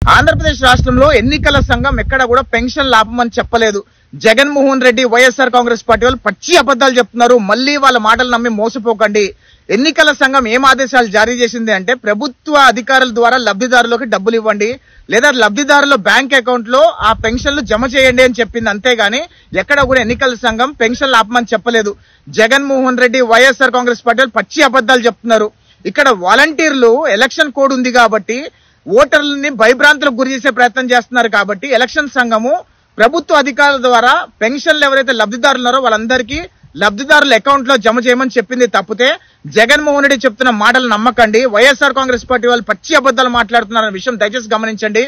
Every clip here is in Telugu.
ఆంధ్రప్రదేశ్ రాష్ట్రంలో ఎన్నికల సంఘం ఎక్కడ కూడా పెన్షన్ ఆపమని చెప్పలేదు. జగన్మోహన్ రెడ్డి వైఎస్ఆర్ కాంగ్రెస్ పార్టీ వాళ్ళు పచ్చి అబద్ధాలు చెప్తున్నారు. మళ్ళీ వాళ్ళ మాటలు నమ్మి మోసపోకండి. ఎన్నికల సంఘం ఏం ఆదేశాలు జారీ చేసింది అంటే ప్రభుత్వ అధికారుల ద్వారా లబ్ధిదారులకు డబ్బులు ఇవ్వండి, లేదా లబ్ధిదారుల బ్యాంక్ అకౌంట్ లో ఆ పెన్షన్లు జమ చేయండి అని చెప్పింది. అంతేగాని ఎక్కడ కూడా ఎన్నికల సంఘం పెన్షన్లు ఆపమని చెప్పలేదు. జగన్మోహన్ రెడ్డి వైఎస్ఆర్ కాంగ్రెస్ పార్టీ వాళ్ళు పచ్చి అబద్ధాలు చెప్తున్నారు. ఇక్కడ వాలంటీర్లు ఎలక్షన్ కోడ్ ఉంది కాబట్టి ఓటర్లని భయభ్రాంతులకు గురి చేసే ప్రయత్నం చేస్తున్నారు. కాబట్టి ఎలక్షన్ సంఘము ప్రభుత్వ అధికారుల ద్వారా పెన్షన్లు ఎవరైతే లబ్ధిదారులు ఉన్నారో వాళ్ళందరికీ లబ్ధిదారుల అకౌంట్ లో జమ చేయమని చెప్పింది తప్పితే జగన్మోహన్ రెడ్డి చెప్తున్న మాటలు నమ్మకండి. వైఎస్ఆర్ కాంగ్రెస్ పార్టీ వాళ్ళు పచ్చి అబద్ధాలు మాట్లాడుతున్నారన్న విషయం దయచేసి గమనించండి.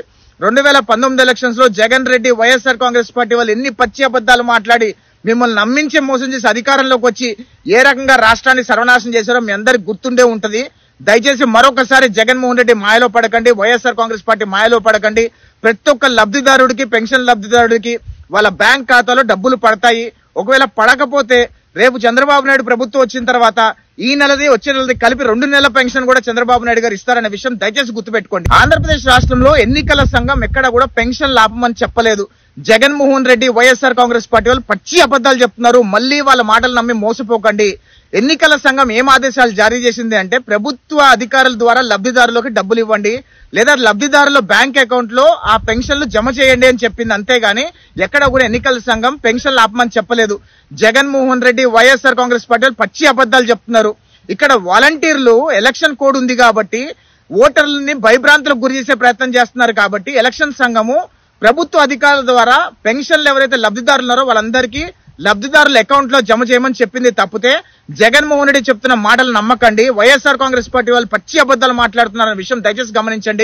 2019 ఎలక్షన్స్ లో జగన్ రెడ్డి వైఎస్ఆర్ కాంగ్రెస్ పార్టీ వాళ్ళు ఎన్ని పచ్చి అబద్ధాలు మాట్లాడి మిమ్మల్ని నమ్మించి మోసం చేసి అధికారంలోకి వచ్చి ఏ రకంగా రాష్ట్రాన్ని సర్వనాశనం చేశారో మీ అందరికి గుర్తుండే ఉంటది. దయచేసి మరొకసారి జగన్మోహన్ రెడ్డి మాయలో పడకండి, వైఎస్ఆర్ కాంగ్రెస్ పార్టీ మాయలో పడకండి. ప్రతి ఒక్క లబ్ధిదారుడికి, పెన్షన్ లబ్ధిదారుడికి వాళ్ళ బ్యాంక్ ఖాతాలో డబ్బులు పడతాయి. ఒకవేళ పడకపోతే రేపు చంద్రబాబు నాయుడు ప్రభుత్వం వచ్చిన తర్వాత ఈ నెలది వచ్చే నెలది కలిపి 2 నెలల పెన్షన్ కూడా చంద్రబాబు నాయుడు గారు ఇస్తారనే విషయం దయచేసి గుర్తుపెట్టుకోండి. ఆంధ్రప్రదేశ్ రాష్ట్రంలో ఎన్నికల సంఘం ఎక్కడ కూడా పెన్షన్ ఆపమని చెప్పలేదు. జగన్మోహన్ రెడ్డి వైఎస్ఆర్ కాంగ్రెస్ పార్టీ వాళ్ళు పచ్చి అబద్ధాలు చెప్తున్నారు. మళ్ళీ వాళ్ళ మాటలు నమ్మి మోసపోకండి. ఎన్నికల సంఘం ఏం ఆదేశాలు జారీ చేసింది అంటే ప్రభుత్వ అధికారుల ద్వారా లబ్ధిదారులకు డబ్బులు ఇవ్వండి, లేదా లబ్ధిదారుల బ్యాంక్ అకౌంట్ లో ఆ పెన్షన్లు జమ చేయండి అని చెప్పింది. అంతేగాని ఎక్కడ కూడా ఎన్నికల సంఘం పెన్షన్లు ఆపమని చెప్పలేదు. జగన్మోహన్ రెడ్డి వైఎస్ఆర్ కాంగ్రెస్ పార్టీ వాళ్ళు పచ్చి అబద్ధాలు చెప్తున్నారు. ఇక్కడ వాలంటీర్లు ఎలక్షన్ కోడ్ ఉంది కాబట్టి ఓటర్లని భయభ్రాంతులకు గురి చేసే ప్రయత్నం చేస్తున్నారు. కాబట్టి ఎలక్షన్ సంఘము ప్రభుత్వ అధికారుల ద్వారా పెన్షన్లు ఎవరైతే లబ్ధిదారులు ఉన్నారో వాళ్ళందరికీ లబ్ధిదారుల అకౌంట్ లో జమ చేయమని చెప్పింది తప్పితే జగన్మోహన్ రెడ్డి చెప్తున్న మాటలు నమ్మకండి. వైఎస్ఆర్ కాంగ్రెస్ పార్టీ వాళ్ళు పచ్చి అబద్ధాలు మాట్లాడుతున్నారన్న విషయం దయచేసి గమనించండి.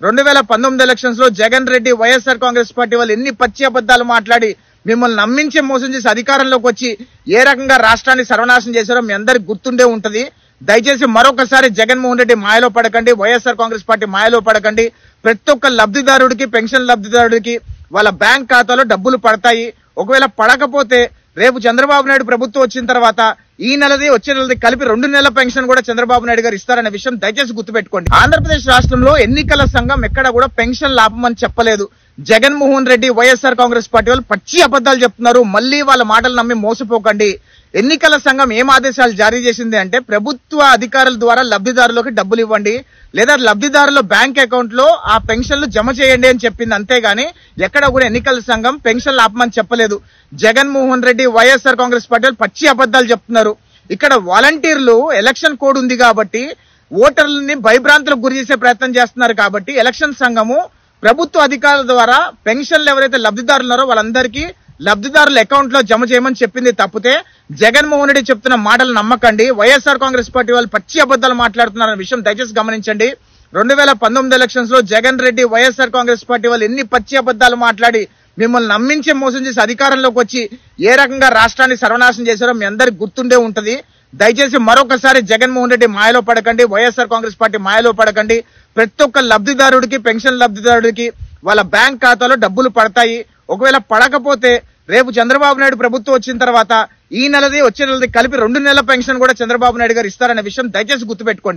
2019 ఎలక్షన్స్ లో జగన్ రెడ్డి వైఎస్ఆర్ కాంగ్రెస్ పార్టీ వాళ్ళు ఎన్ని పచ్చి అబద్ధాలు మాట్లాడి మిమ్మల్ని నమ్మించి మోసం చేసి అధికారంలోకి వచ్చి ఏ రకంగా రాష్ట్రాన్ని సర్వనాశనం చేశారో మీ అందరికి గుర్తుండే ఉంటది. దయచేసి మరొకసారి జగన్మోహన్ రెడ్డి మాయలో పడకండి, వైఎస్ఆర్ కాంగ్రెస్ పార్టీ మాయలో పడకండి. ప్రతి ఒక్క లబ్ధిదారుడికి, పెన్షన్ లబ్ధిదారుడికి వాళ్ళ బ్యాంక్ ఖాతాలో డబ్బులు పడతాయి. ఒకవేళ పడకపోతే రేపు చంద్రబాబు నాయుడు ప్రభుత్వం వచ్చిన తర్వాత ఈ నెలది వచ్చే నెలది కలిపి 2 నెలల పెన్షన్ కూడా చంద్రబాబు నాయుడు గారు ఇస్తారనే విషయం దయచేసి గుర్తుపెట్టుకోండి. ఆంధ్రప్రదేశ్ రాష్ట్రంలో ఎన్నికల సంఘం ఎక్కడ కూడా పెన్షన్ ఆపమని చెప్పలేదు. జగన్మోహన్ రెడ్డి వైఎస్ఆర్ కాంగ్రెస్ పార్టీ వాళ్ళు పచ్చి అబద్ధాలు చెప్తున్నారు. మళ్ళీ వాళ్ళ మాటలు నమ్మి మోసపోకండి. ఎన్నికల సంఘం ఏం ఆదేశాలు జారీ చేసింది అంటే ప్రభుత్వ అధికారుల ద్వారా లబ్ధిదారులకు డబ్బులు ఇవ్వండి, లేదా లబ్ధిదారుల బ్యాంక్ అకౌంట్ లో ఆ పెన్షన్లు జమ చేయండి అని చెప్పింది. అంతేగాని ఎక్కడ కూడా ఎన్నికల సంఘం పెన్షన్లు ఆపమని చెప్పలేదు. జగన్మోహన్ రెడ్డి వైఎస్ఆర్ కాంగ్రెస్ పార్టీ వాళ్ళు పచ్చి అబద్ధాలు చెప్తున్నారు. ఇక్కడ వాలంటీర్లు ఎలక్షన్ కోడ్ ఉంది కాబట్టి ఓటర్లని భయభ్రాంతులకు గురి చేసే ప్రయత్నం చేస్తున్నారు. కాబట్టి ఎలక్షన్ సంఘము ప్రభుత్వ అధికారుల ద్వారా పెన్షన్లు ఎవరైతే లబ్ధిదారులు ఉన్నారో వాళ్ళందరికీ లబ్ధిదారుల అకౌంట్ లో జమ చేయమని చెప్పింది తప్పితే జగన్మోహన్ రెడ్డి చెప్తున్న మాటలు నమ్మకండి. వైఎస్ఆర్ కాంగ్రెస్ పార్టీ వాళ్ళు పచ్చి అబద్ధాలు మాట్లాడుతున్నారన్న విషయం దయచేసి గమనించండి. 2019 ఎలక్షన్స్ లో జగన్ రెడ్డి వైఎస్ఆర్ కాంగ్రెస్ పార్టీ వాళ్ళు ఎన్ని పచ్చి అబద్ధాలు మాట్లాడి మిమ్మల్ని నమ్మించి మోసం చేసి అధికారంలోకి వచ్చి ఏ రకంగా రాష్ట్రాన్ని సర్వనాశనం చేశారో మీ అందరికి గుర్తుండే ఉంటది. దయచేసి మరొకసారి జగన్మోహన్ రెడ్డి మాయలో పడకండి, వైఎస్ఆర్ కాంగ్రెస్ పార్టీ మాయలో పడకండి. ప్రతి ఒక్క లబ్ధిదారుడికి, పెన్షన్ లబ్ధిదారుడికి వాళ్ళ బ్యాంక్ ఖాతాలో డబ్బులు పడతాయి. ఒకవేళ పడకపోతే రేపు చంద్రబాబు నాయుడు ప్రభుత్వం వచ్చిన తర్వాత ఈ నెలది వచ్చే నెలది కలిపి 2 నెలల పెన్షన్ కూడా చంద్రబాబు నాయుడు గారు ఇస్తారనే విషయం దయచేసి గుర్తుపెట్టుకోండి.